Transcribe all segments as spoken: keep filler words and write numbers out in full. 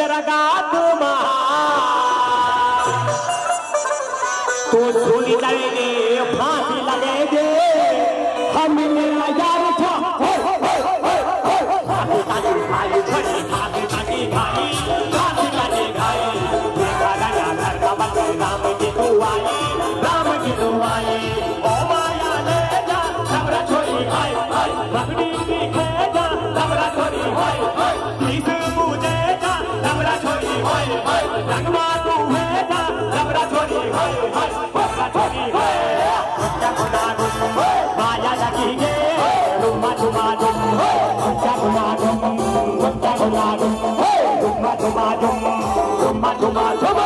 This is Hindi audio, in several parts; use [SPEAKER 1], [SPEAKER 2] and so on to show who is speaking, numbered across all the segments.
[SPEAKER 1] रगात तो छोड़ी जाएंगे फांसी लगेंगे हम यार था भाई छड़ी भागी भागी भाई फांसी लगे भाई देखा गया घर का बच्चे राम की दुआई राम की दुआई ओ माया ले जा सबरा छोड़ी भाई भाई पगड़ी की खेजा सबरा छोड़ी भाई भाई इस मुझे जा सबरा छोड़ी भाई भाई रंगवा तू है जा सबरा छोड़ी भाई भाई सबरा छोड़ी है क्या गुना गुम माया लगी गे रुमा झुमा झुम क्या गुना गुम क्या गुना गुम रुमा झुमा झुम रुमा झुमा झुम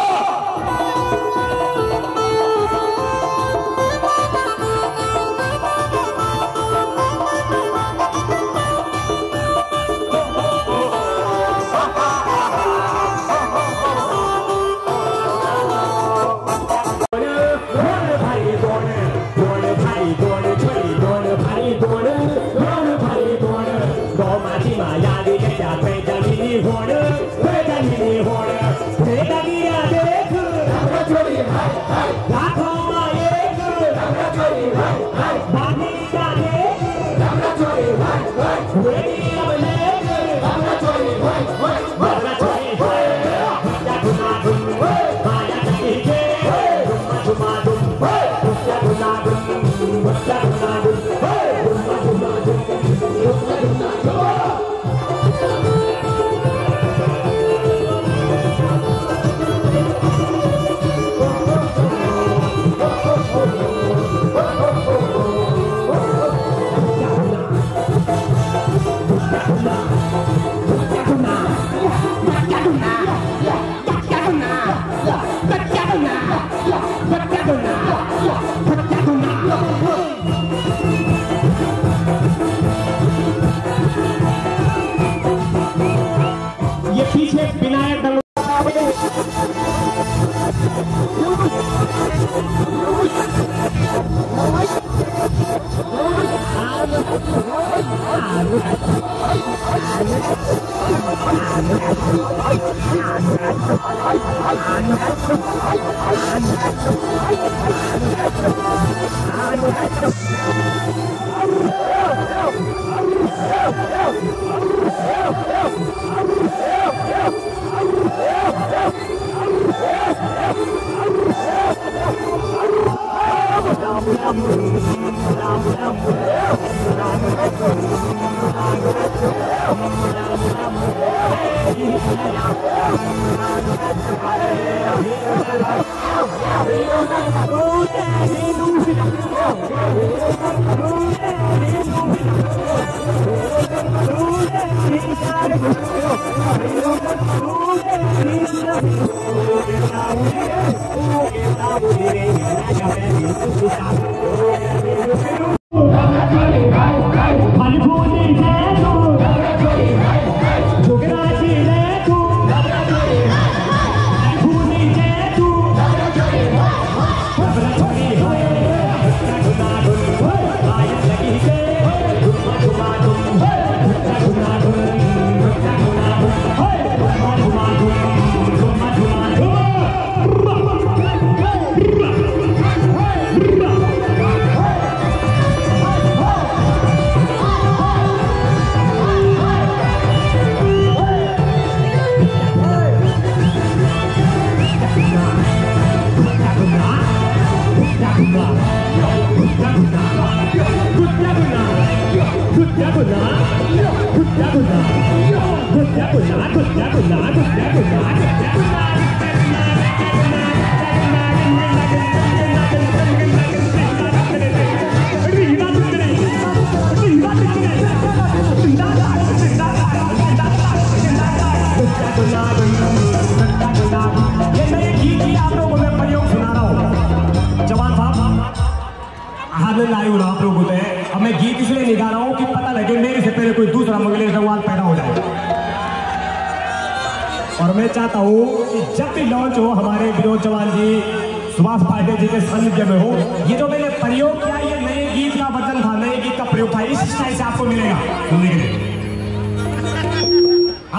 [SPEAKER 2] और मैं चाहता हूँ कि जब भी लॉन्च हो हमारे विनोद चौहान जी सुभाष पांडे जी के सानिध्य में हो, ये जो मैंने प्रयोग किया ये नए गीत का वर्जन था, नए गीत का प्रयोग था, इस स्टाइल से आपको मिलेगा सुनने के लिए।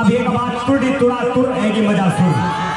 [SPEAKER 2] अब एक बात तुड़ी तुड़ा तुर है कि मजा सुन।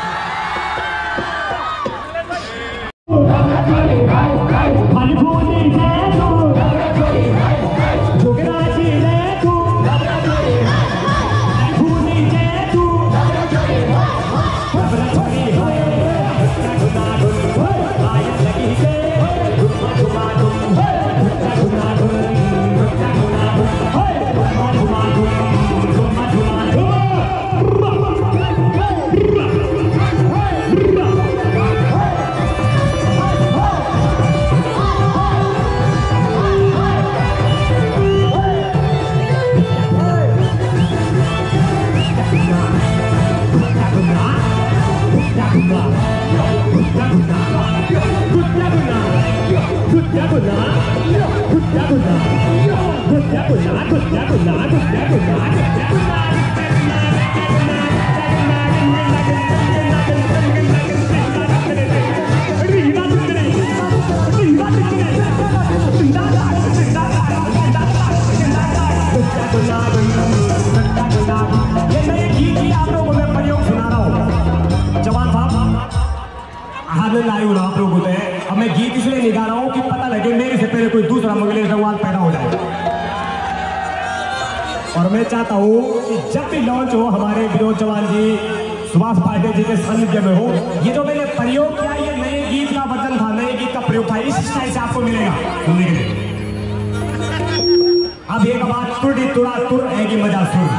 [SPEAKER 2] लाइव आप लोगों को अब मैं गीत इसलिए निकाल रहा हूं कि पता लगे मेरे से पहले कोई दूसरा मंगलेश अग्रवाल पैदा हो जाए। और मैं चाहता हूं कि जब भी लॉन्च हो हमारे विनोद चौहान जी सुभाष पाठक जी के सानिध्य में हो, ये जो मैंने प्रयोग किया ये नए गीत का वर्जन था, नए गीत का प्रयोग था, इस स्टाइल से आपको मिलेगा सुनने के लिए। अब एक बात तुड़ी तुड़ा तुर है कि मजा सुन।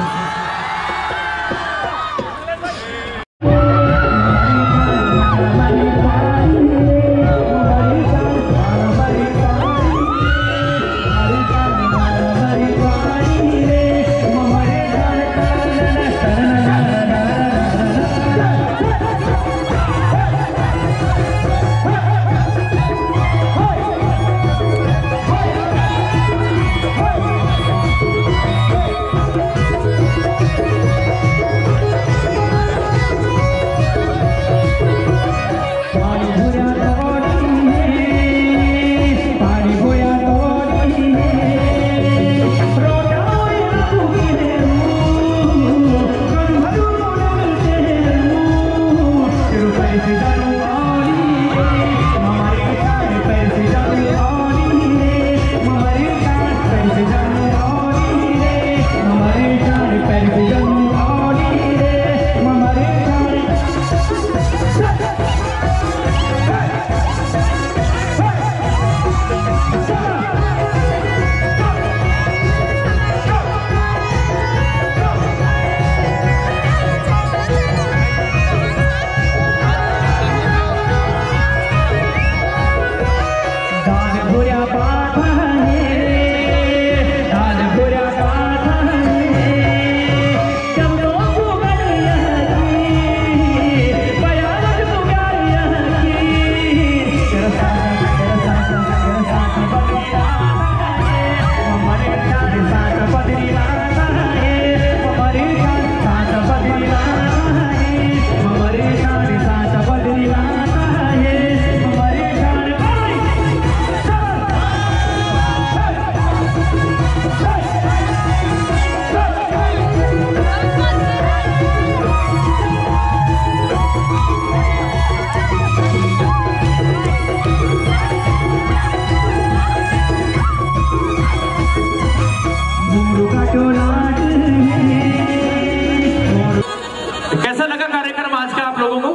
[SPEAKER 3] कैसा लगा कार्यक्रम आज का आप लोगों को?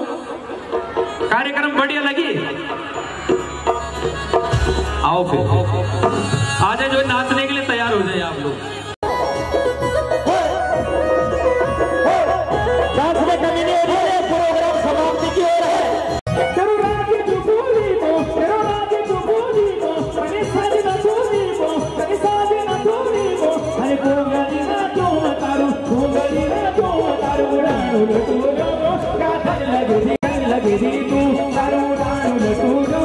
[SPEAKER 3] कार्यक्रम बढ़िया लगी? आओ फिर आ जाए, जो नाचने के लिए तैयार हो जाए आप लोग।
[SPEAKER 1] प्रोग्राम समाप्ति की ओर है।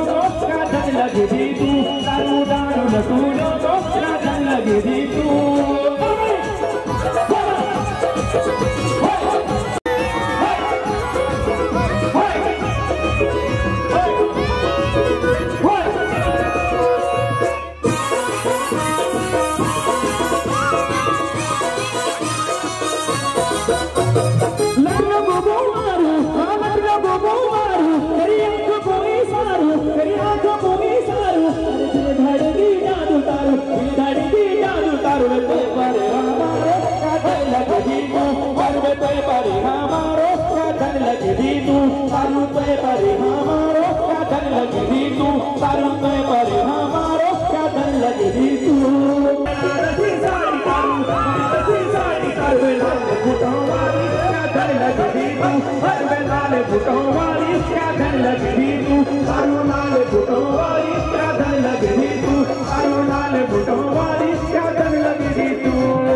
[SPEAKER 1] लगे दी तू पर्वते पर हमारो क्या धन लगदी तू पर्वते पर हमारो क्या धन लगदी तू पर्वते पर हमारो क्या धन लगदी तू पर्वते पर हमारो क्या धन लगदी तू रसी साड़ी करू रसी साड़ी कर लाल फुटों वाली क्या धन लगदी तू हर लाल फुटों वाली क्या धन लगदी तू सारू लाल फुटों वाली क्या धन लगदी तू सारू लाल फुटों वाली क्या धन लगदी तू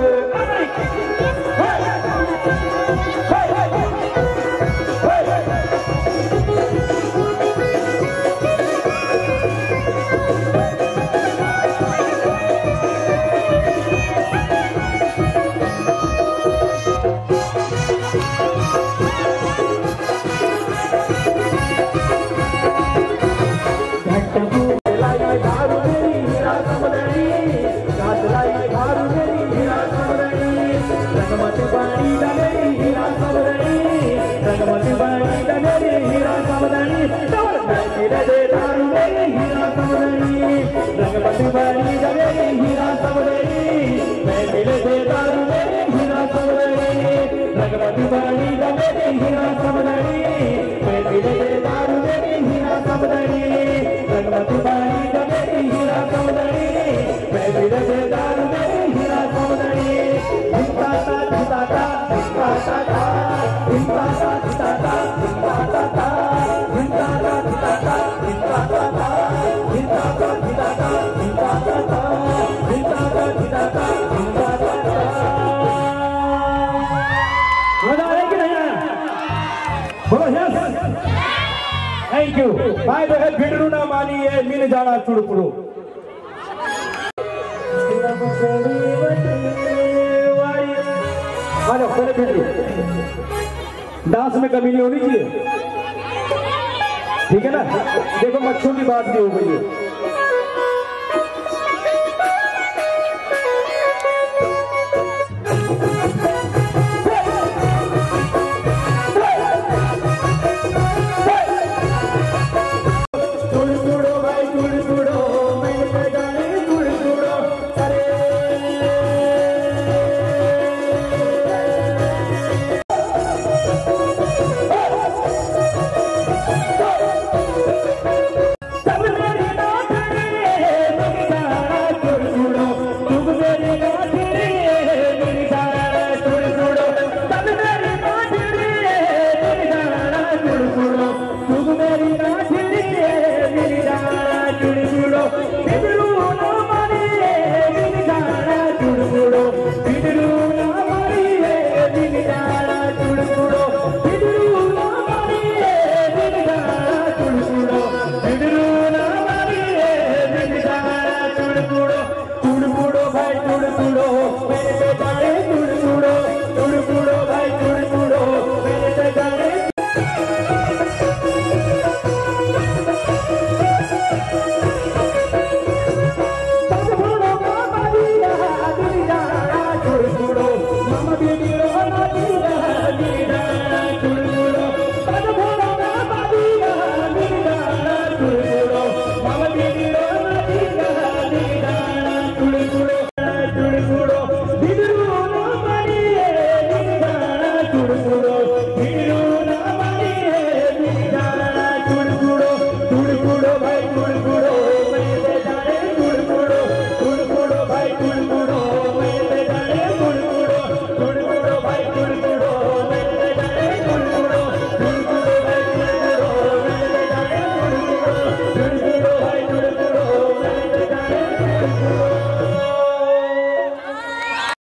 [SPEAKER 1] थैंक यू भाई बहन भिड़रू ना मानी है मिल जाना चुड़पुड़ो डांस में कमी नहीं होनी चाहिए ठीक है ना देखो मच्छों की बात भी हो गई है